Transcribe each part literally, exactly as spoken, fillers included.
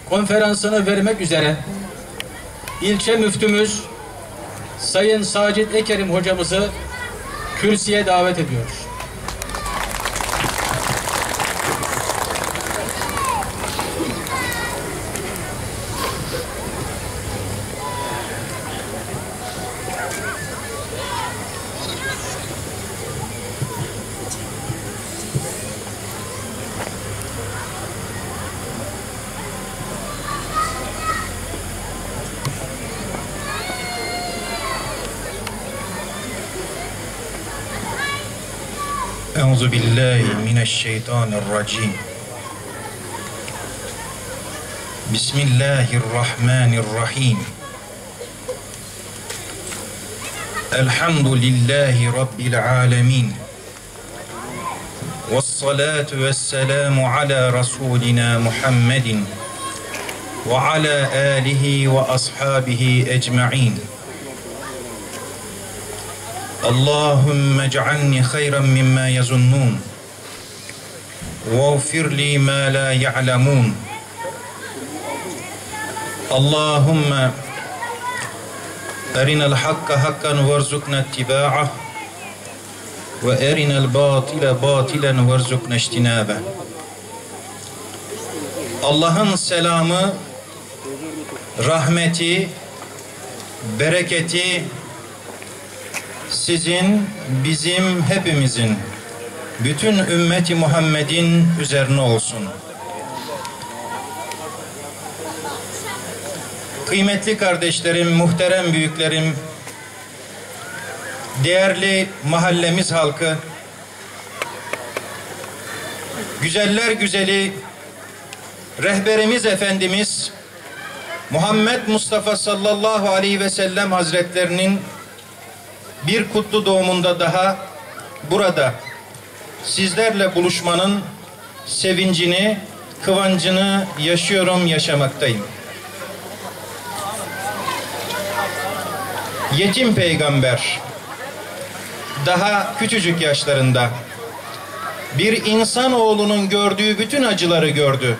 konferansını vermek üzere ilçe müftümüz Sayın Sacit Ekerim hocamızı kürsüye davet ediyoruz. Euzu billahi mineşşeytanirracim. Bismillahirrahmanirrahim. Elhamdülillahi rabbil alamin. Vessalatu vesselamu ala rasulina Muhammedin ve ala alihi ve ashabihi ecmaîn. Allahümme ec'alni hayran mimma yazunnun veğfir li ma la ya'lemun. Allahümme erinel hakka hakkan verzukna ittiba'ah ve erinel batile batilen verzukna ijtinabah. Allah'ın selamı, rahmeti, bereketi sizin, bizim, hepimizin, bütün ümmeti Muhammed'in üzerine olsun. Kıymetli kardeşlerim, muhterem büyüklerim, değerli mahallemiz halkı, güzeller güzeli rehberimiz Efendimiz Muhammed Mustafa sallallahu aleyhi ve sellem Hazretlerinin bir kutlu doğumunda daha burada sizlerle buluşmanın sevincini, kıvancını yaşıyorum, yaşamaktayım. Yetim peygamber daha küçücük yaşlarında bir insanoğlunun gördüğü bütün acıları gördü.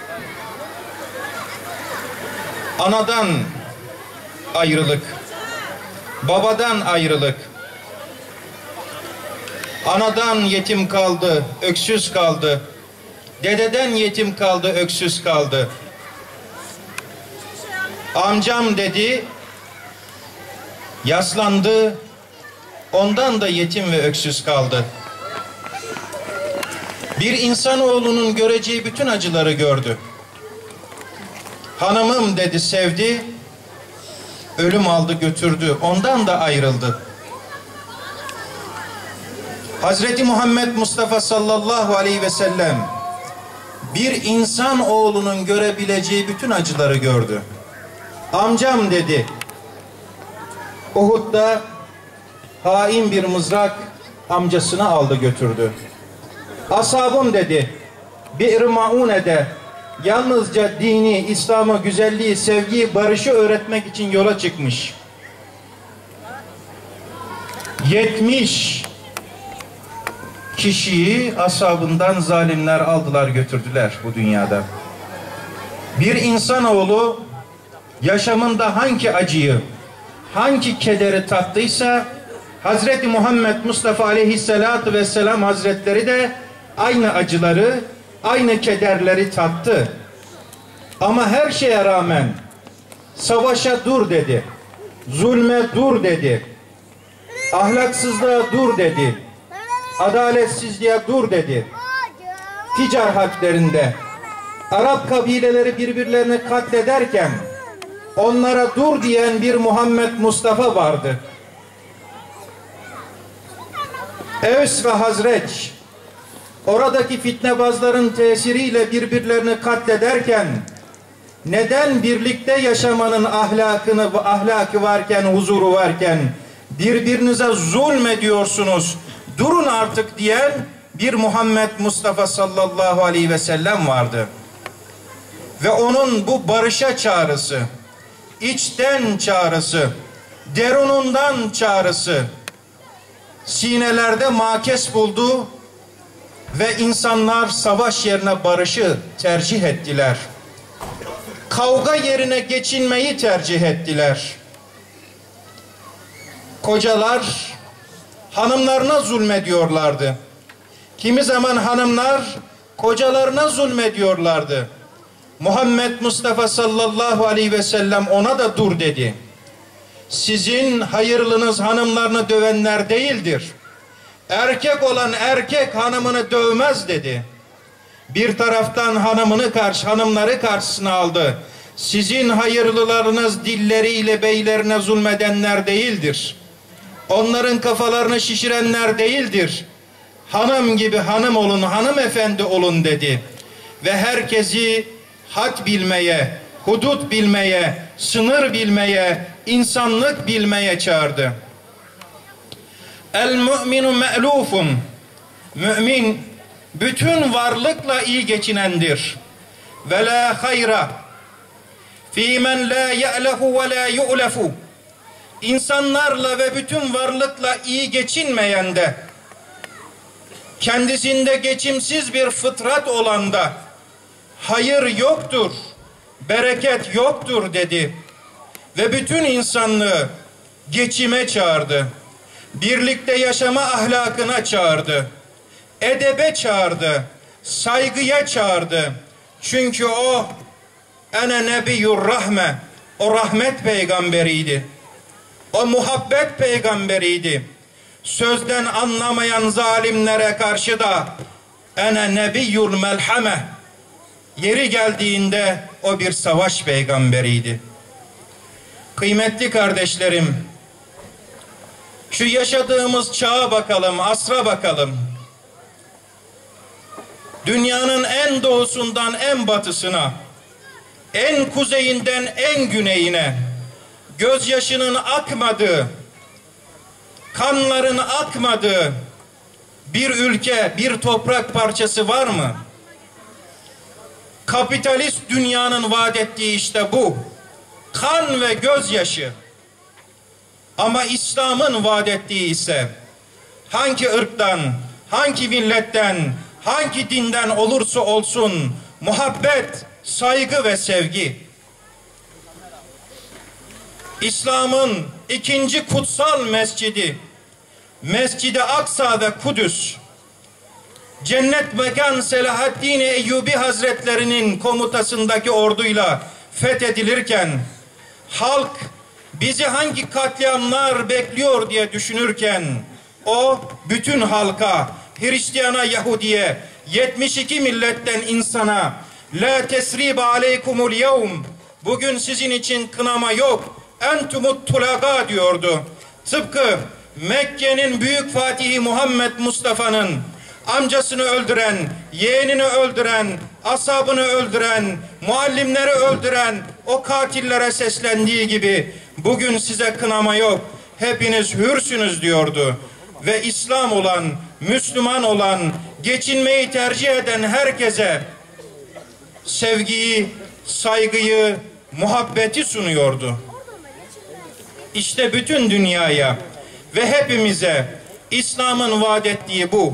Anadan ayrılık, babadan ayrılık, anadan yetim kaldı, öksüz kaldı, dededen yetim kaldı, öksüz kaldı. Amcam dedi, yaslandı, ondan da yetim ve öksüz kaldı. Bir insanoğlunun göreceği bütün acıları gördü. Hanımım dedi, sevdi, ölüm aldı götürdü, ondan da ayrıldı. Hazreti Muhammed Mustafa sallallahu aleyhi ve sellem bir insan oğlunun görebileceği bütün acıları gördü. Amcam dedi, Uhud'da hain bir mızrak amcasını aldı götürdü. Ashabım dedi, Bir-i Maune'de yalnızca dini, İslam'ı, güzelliği, sevgiyi, barışı öğretmek için yola çıkmış. Yetmiş kişiyi ashabından zalimler aldılar götürdüler bu dünyada. Bir insanoğlu yaşamında hangi acıyı, hangi kederi tattıysa Hazreti Muhammed Mustafa Aleyhisselatü Vesselam Hazretleri de aynı acıları, aynı kederleri tattı. Ama her şeye rağmen savaşa dur dedi, zulme dur dedi, ahlaksızlığa dur dedi, adaletsizliğe dur dedi. Ficar harplerinde Arap kabileleri birbirlerini katlederken onlara dur diyen bir Muhammed Mustafa vardı. Evs ve Hazreç oradaki fitnebazların tesiriyle birbirlerini katlederken neden birlikte yaşamanın ahlakını, ahlakı varken, huzuru varken birbirinize zulmediyorsunuz, durun artık diyen bir Muhammed Mustafa sallallahu aleyhi ve sellem vardı. Ve onun bu barışa çağrısı, içten çağrısı, derunundan çağrısı sinelerde makes buldu ve insanlar savaş yerine barışı tercih ettiler. kavga yerine geçinmeyi tercih ettiler. Kocalar hanımlarına zulmediyorlardı. Kimi zaman hanımlar kocalarına zulmediyorlardı. Muhammed Mustafa sallallahu aleyhi ve sellem ona da dur dedi. Sizin hayırlınız hanımlarını dövenler değildir. Erkek olan erkek hanımını dövmez dedi. Bir taraftan hanımını karşı, hanımları karşısına aldı. Sizin hayırlılarınız dilleriyle beylerine zulmedenler değildir. Onların kafalarını şişirenler değildir. Hanım gibi hanım olun, hanımefendi olun dedi. Ve herkesi had bilmeye, hudut bilmeye, sınır bilmeye, insanlık bilmeye çağırdı. El mu'minu me'lufun. Mümin bütün varlıkla iyi geçinendir. Ve la hayra fî men la ye'lehu ve la yu'lefu. İnsanlarla ve bütün varlıkla iyi geçinmeyen de, kendisinde geçimsiz bir fıtrat olan da hayır yoktur, bereket yoktur dedi. Ve bütün insanlığı geçime çağırdı. Birlikte yaşama ahlakına çağırdı. Edebe çağırdı. Saygıya çağırdı. Çünkü o ene nebiyyur rahme, o rahmet peygamberiydi. O muhabbet peygamberiydi. Sözden anlamayan zalimlere karşı da ene nebiyyul melhame, yeri geldiğinde o bir savaş peygamberiydi. Kıymetli kardeşlerim, şu yaşadığımız çağa bakalım, asra bakalım. Dünyanın en doğusundan en batısına, en kuzeyinden en güneyine gözyaşının akmadığı, kanların akmadığı bir ülke, bir toprak parçası var mı? Kapitalist dünyanın vaat ettiği işte bu. Kan ve gözyaşı. Ama İslam'ın vaat ettiği ise hangi ırktan, hangi milletten, hangi dinden olursa olsun muhabbet, saygı ve sevgi. İslam'ın ikinci kutsal mescidi, Mescid-i Aksa ve Kudüs, cennet mekan Selahaddin Eyyubi Hazretlerinin komutasındaki orduyla fethedilirken, halk bizi hangi katliamlar bekliyor diye düşünürken, o bütün halka, Hristiyana, Yahudiye, yetmiş iki milletten insana, la tesribe aleykumul yevm, bugün sizin için kınama yok, entumut tulaga diyordu. Tıpkı Mekke'nin büyük fatihi Muhammed Mustafa'nın amcasını öldüren, yeğenini öldüren, ashabını öldüren, muallimleri öldüren o katillere seslendiği gibi bugün size kınama yok, hepiniz hürsünüz diyordu. Ve İslam olan, Müslüman olan, geçinmeyi tercih eden herkese sevgiyi, saygıyı, muhabbeti sunuyordu. İşte bütün dünyaya ve hepimize İslam'ın vaat ettiği bu.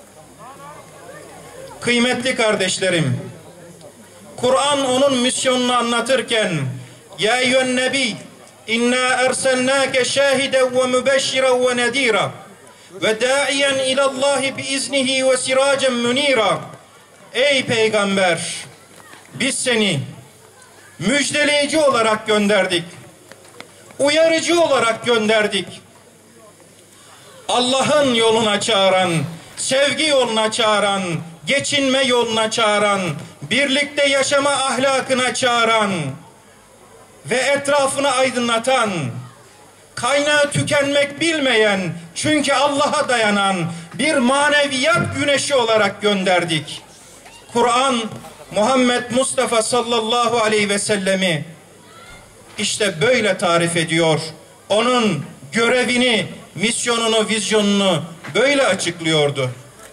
Kıymetli kardeşlerim, Kur'an onun misyonunu anlatırken ya eyyühen nebi inna erselnâke şâhiden ve mübeşşiren ve nedîra ve dâiyen ilallâhi biiznihi ve sirâcen münîra. Ey peygamber, biz seni müjdeleyici olarak gönderdik, uyarıcı olarak gönderdik. Allah'ın yoluna çağıran, sevgi yoluna çağıran, geçinme yoluna çağıran, birlikte yaşama ahlakına çağıran ve etrafını aydınlatan, kaynağı tükenmek bilmeyen, çünkü Allah'a dayanan bir maneviyat güneşi olarak gönderdik. Kur'an, Muhammed Mustafa sallallahu aleyhi ve sellemi işte böyle tarif ediyor. Onun görevini, misyonunu, vizyonunu böyle açıklıyordu.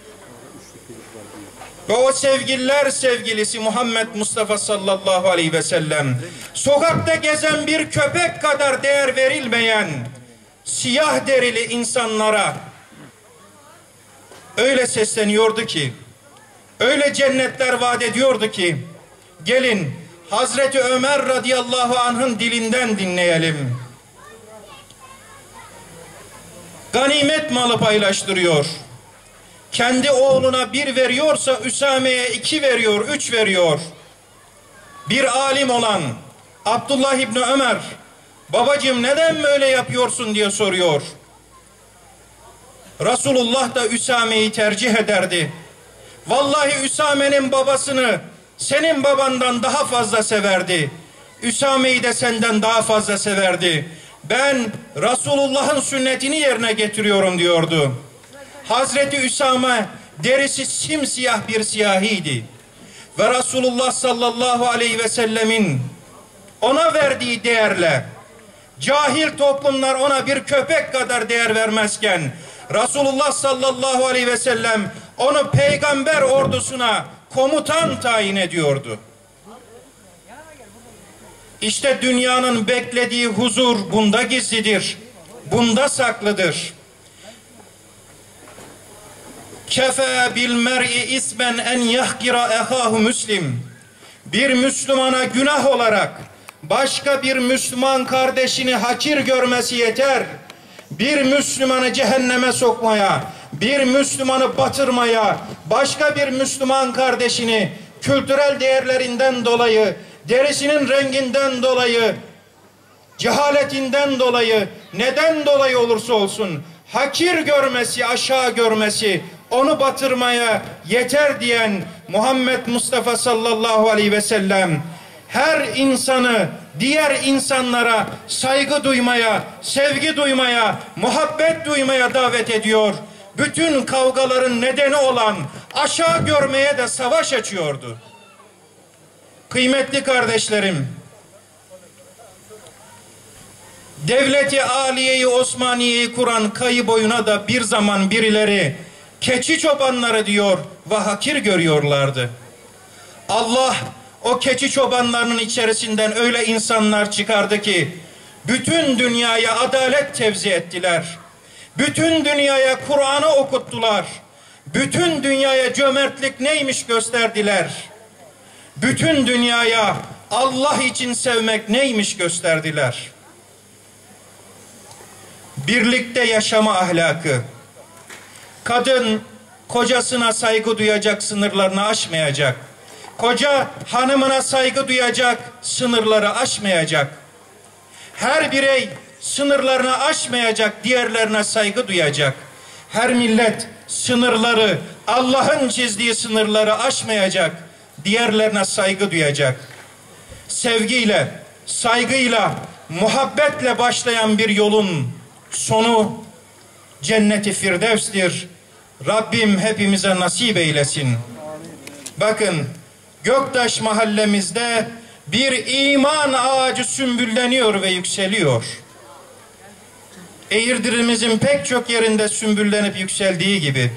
Ve o sevgililer sevgilisi Muhammed Mustafa sallallahu aleyhi ve sellem, sokakta gezen bir köpek kadar değer verilmeyen siyah derili insanlara öyle sesleniyordu ki, öyle cennetler vaat ediyordu ki, gelin Hazreti Ömer radıyallahu anh'ın dilinden dinleyelim. Ganimet malı paylaştırıyor. Kendi oğluna bir veriyorsa Üsame'ye iki veriyor, üç veriyor. Bir alim olan Abdullah İbni Ömer, babacığım neden böyle yapıyorsun diye soruyor. Resulullah da Üsame'yi tercih ederdi. Vallahi Üsame'nin babasını senin babandan daha fazla severdi. Üsame'yi de senden daha fazla severdi. Ben Resulullah'ın sünnetini yerine getiriyorum diyordu. Hazreti Üsame derisi simsiyah bir siyahiydi. Ve Resulullah sallallahu aleyhi ve sellemin ona verdiği değerle cahil toplumlar ona bir köpek kadar değer vermezken Resulullah sallallahu aleyhi ve sellem onu peygamber ordusuna komutan tayin ediyordu. İşte dünyanın beklediği huzur bunda gizlidir. Bunda saklıdır. Kefe bil mer'i ismen en yahkira ehahu müslim. Bir Müslümana günah olarak başka bir Müslüman kardeşini hakir görmesi yeter. Bir Müslümanı cehenneme sokmaya, bir Müslümanı batırmaya, başka bir Müslüman kardeşini kültürel değerlerinden dolayı, derisinin renginden dolayı, cehaletinden dolayı, neden dolayı olursa olsun hakir görmesi, aşağı görmesi, onu batırmaya yeter diyen Muhammed Mustafa sallallahu aleyhi ve sellem her insanı diğer insanlara saygı duymaya, sevgi duymaya, muhabbet duymaya davet ediyor. Bütün kavgaların nedeni olan aşağı görmeye de savaş açıyordu. Kıymetli kardeşlerim, Devleti Aliye-i Osmaniye'yi kuran Kayı boyuna da bir zaman birileri keçi çobanları diyor ve hakir görüyorlardı. Allah o keçi çobanlarının içerisinden öyle insanlar çıkardı ki bütün dünyaya adalet tevzi ettiler. Bütün dünyaya Kur'an'ı okuttular. Bütün dünyaya cömertlik neymiş gösterdiler. Bütün dünyaya Allah için sevmek neymiş gösterdiler. Birlikte yaşama ahlakı. Kadın kocasına saygı duyacak, sınırlarını aşmayacak. Koca hanımına saygı duyacak, sınırları aşmayacak. Her birey sınırlarını aşmayacak, diğerlerine saygı duyacak. Her millet sınırları, Allah'ın çizdiği sınırları aşmayacak, diğerlerine saygı duyacak. Sevgiyle, saygıyla, muhabbetle başlayan bir yolun sonu Cennet-i Firdevs'tir. Rabbim hepimize nasip eylesin. Bakın, Göktaş mahallemizde bir iman ağacı sümbülleniyor ve yükseliyor. Eğirdirimizin pek çok yerinde sümbüllenip yükseldiği gibi.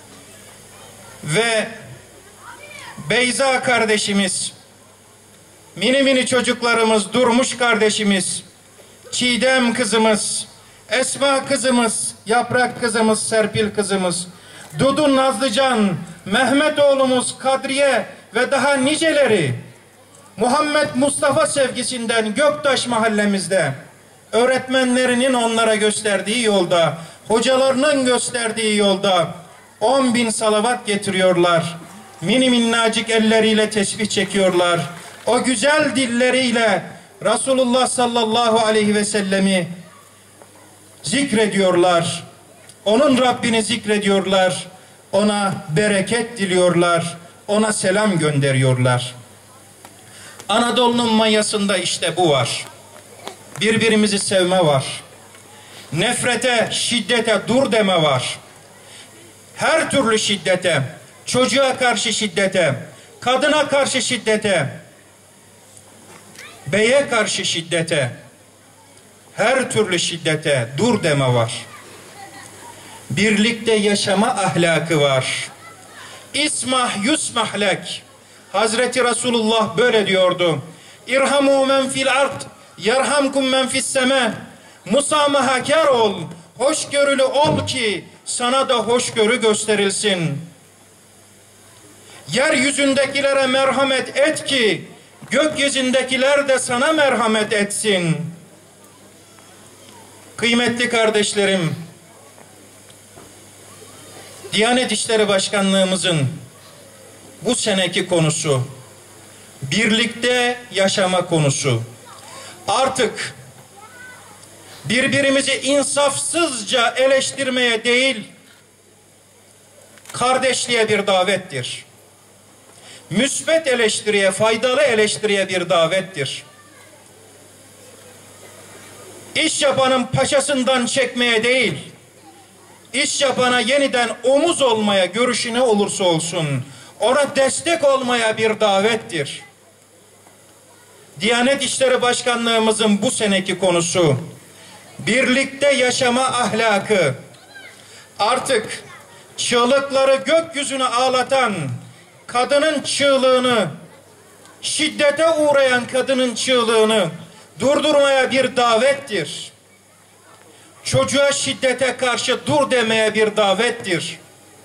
Ve Beyza kardeşimiz, mini mini çocuklarımız, Durmuş kardeşimiz, Çiğdem kızımız, Esma kızımız, Yaprak kızımız, Serpil kızımız, Dudu Nazlıcan, Mehmet oğlumuz, Kadriye ve daha niceleri Muhammed Mustafa sevgisinden Göktaş mahallemizde öğretmenlerinin onlara gösterdiği yolda, hocalarının gösterdiği yolda on bin salavat getiriyorlar. Mini minnacık elleriyle tesbih çekiyorlar. O güzel dilleriyle Resulullah sallallahu aleyhi ve sellemi zikrediyorlar. Onun Rabbini zikrediyorlar. Ona bereket diliyorlar. Ona selam gönderiyorlar. Anadolu'nun mayasında işte bu var. Birbirimizi sevme var. Nefrete, şiddete dur deme var. Her türlü şiddete, çocuğa karşı şiddete, kadına karşı şiddete, beye karşı şiddete, her türlü şiddete dur deme var. Birlikte yaşama ahlakı var. İsmah yusmah lek. Hazreti Resulullah böyle diyordu. İrhamu men fil ard, yerhamkum men fis sema. Musamahakar ol, hoşgörülü ol ki sana da hoşgörü gösterilsin. Yeryüzündekilere merhamet et ki gökyüzündekiler de sana merhamet etsin. Kıymetli kardeşlerim, Diyanet İşleri Başkanlığımızın bu seneki konusu, birlikte yaşama konusu. Artık birbirimizi insafsızca eleştirmeye değil, kardeşliğe bir davettir. Müsbet eleştiriye, faydalı eleştiriye bir davettir. İş yapanın paçasından çekmeye değil, iş yapana yeniden omuz olmaya, görüşü ne olursa olsun, ona destek olmaya bir davettir. Diyanet İşleri Başkanlığımızın bu seneki konusu, birlikte yaşama ahlakı. Artık çığlıkları gökyüzüne ağlatan kadının çığlığını, şiddete uğrayan kadının çığlığını durdurmaya bir davettir. Çocuğa şiddete karşı dur demeye bir davettir.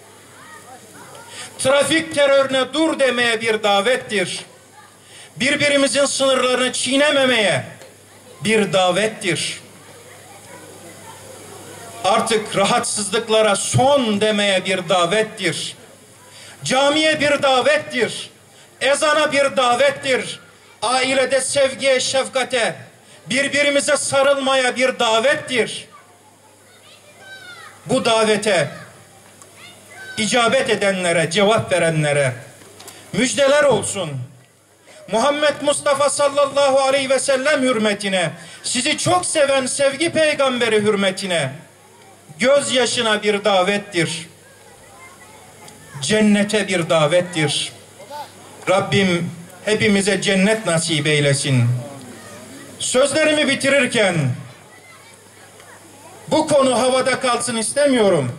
Trafik terörüne dur demeye bir davettir. Birbirimizin sınırlarını çiğnememeye bir davettir. Artık rahatsızlıklara son demeye bir davettir. Camiye bir davettir. Ezana bir davettir. Ailede sevgiye, şefkate, birbirimize sarılmaya bir davettir. Bu davete icabet edenlere, cevap verenlere müjdeler olsun. Muhammed Mustafa sallallahu aleyhi ve sellem hürmetine, sizi çok seven sevgi peygamberi hürmetine, gözyaşına bir davettir. Cennete bir davettir. Rabbim hepimize cennet nasip eylesin. Sözlerimi bitirirken bu konu havada kalsın istemiyorum.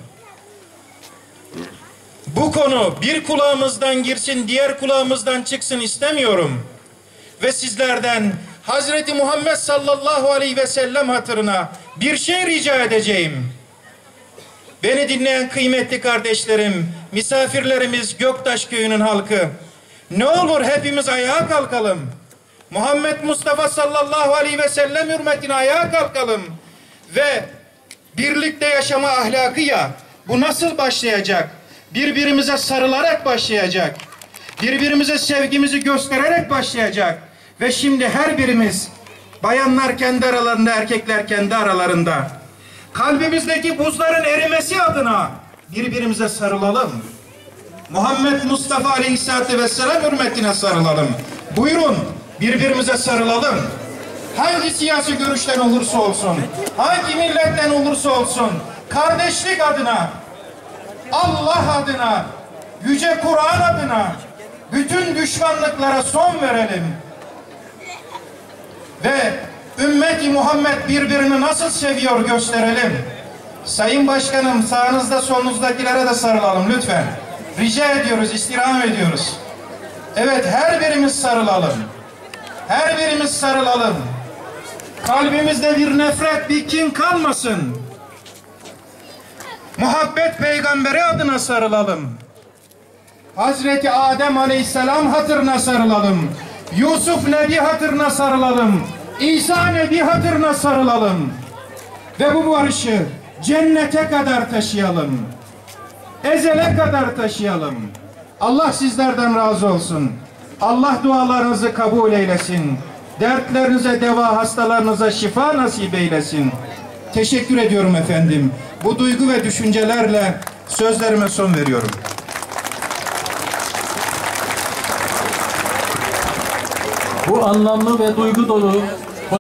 Bu konu bir kulağımızdan girsin, diğer kulağımızdan çıksın istemiyorum. Ve sizlerden Hazreti Muhammed sallallahu aleyhi ve sellem hatırına bir şey rica edeceğim. Beni dinleyen kıymetli kardeşlerim, misafirlerimiz, Göktaş Köyü'nün halkı, ne olur hepimiz ayağa kalkalım. Muhammed Mustafa sallallahu aleyhi ve sellem hürmetine ayağa kalkalım. Ve birlikte yaşama ahlakı ya, bu nasıl başlayacak? Birbirimize sarılarak başlayacak. Birbirimize sevgimizi göstererek başlayacak. Ve şimdi her birimiz, bayanlar kendi aralarında, erkekler kendi aralarında, kalbimizdeki buzların erimesi adına birbirimize sarılalım. Muhammed Mustafa Aleyhisselatü Vesselam hürmetine sarılalım. Buyurun birbirimize sarılalım. Hangi siyasi görüşten olursa olsun, hangi milletten olursa olsun, kardeşlik adına, Allah adına, Yüce Kur'an adına bütün düşmanlıklara son verelim. Ve ümmeti Muhammed birbirini nasıl seviyor gösterelim. Sayın Başkanım, sağınızda solunuzdakilere de sarılalım lütfen. Rica ediyoruz, istirham ediyoruz. Evet, her birimiz sarılalım. Her birimiz sarılalım. Kalbimizde bir nefret, bir kin kalmasın. Muhabbet peygamberi adına sarılalım. Hazreti Adem Aleyhisselam hatırına sarılalım. Yusuf Nebi hatırına sarılalım. İsa Nebi hatırına sarılalım. Ve bu barışı cennete kadar taşıyalım. Ezele kadar taşıyalım. Allah sizlerden razı olsun. Allah dualarınızı kabul eylesin. Dertlerinize deva, hastalarınıza şifa nasip eylesin. Teşekkür ediyorum efendim. Bu duygu ve düşüncelerle sözlerime son veriyorum. Bu anlamlı ve duygu dolu